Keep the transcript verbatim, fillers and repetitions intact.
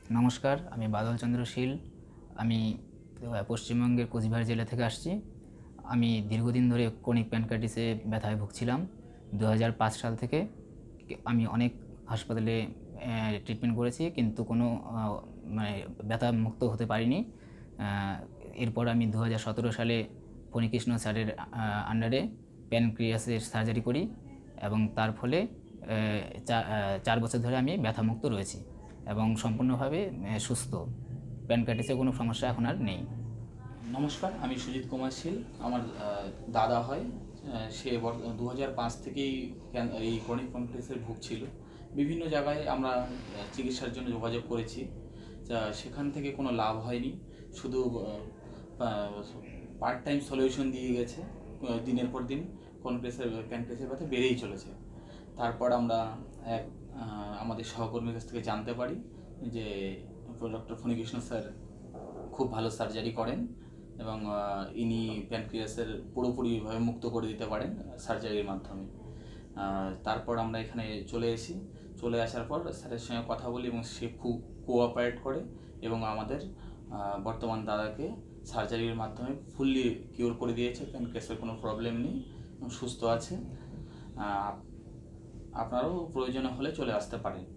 নমস্কার, আমি বাদল চন্দ্র শীল। আমি পশ্চিমবঙ্গের কোচবিহার জেলা থেকে আসছি। আমি দীর্ঘদিন ধরে ক্রনিক প্যানক্রাইটিসে ব্যথায় ভুগছিলাম। দু হাজার পাঁচ সাল থেকে আমি অনেক হাসপাতালে ট্রিটমেন্ট করেছি, কিন্তু কোনো মানে ব্যথা মুক্ত হতে পারিনি। এরপর আমি দু হাজার সতেরো সালে ফণীকৃষ্ণ স্যারের আন্ডারে প্যানক্রিয়াসের সার্জারি করি এবং তার ফলে চার বছর ধরে আমি ব্যথামুক্ত রয়েছি এবং সম্পূর্ণভাবে সুস্থ। প্যানক্রাইটিসে কোনো সমস্যা এখন আর নেই। নমস্কার, আমি সুজিত কুমার শীল। আমার দাদা হয়, সে দু হাজার পাঁচ থেকেই এই ক্রনিক প্যানক্রাইটিসে ভুগছিল। বিভিন্ন জায়গায় আমরা চিকিৎসার জন্য যোগাযোগ করেছি, সেখান থেকে কোনো লাভ হয়নি। শুধু পার্ট টাইম সলিউশন দিয়ে গেছে, দিনের পর দিন প্যানক্রাইটিসের প্যানক্রাইটিসের ব্যথা বেড়েই চলেছে। তারপর আমরা এক আমাদের সহকর্মীর কাছ থেকে জানতে পারি যে ডক্টর ফণীকৃষ্ণ স্যার খুব ভালো সার্জারি করেন এবং ইনি প্যানক্রিয়াসের পুরোপুরিভাবে মুক্ত করে দিতে পারেন সার্জারির মাধ্যমে। তারপর আমরা এখানে চলে এসি চলে আসার পর স্যারের সঙ্গে কথা বলি এবং সে খুব কোঅপারেট করে এবং আমাদের বর্তমান দাদাকে সার্জারির মাধ্যমে ফুললি কিওর করে দিয়েছে। প্যানক্রিয়াসের কোনো প্রবলেম নেই, সুস্থ আছে। আপনারাও প্রয়োজন হলে চলে আসতে পারেন।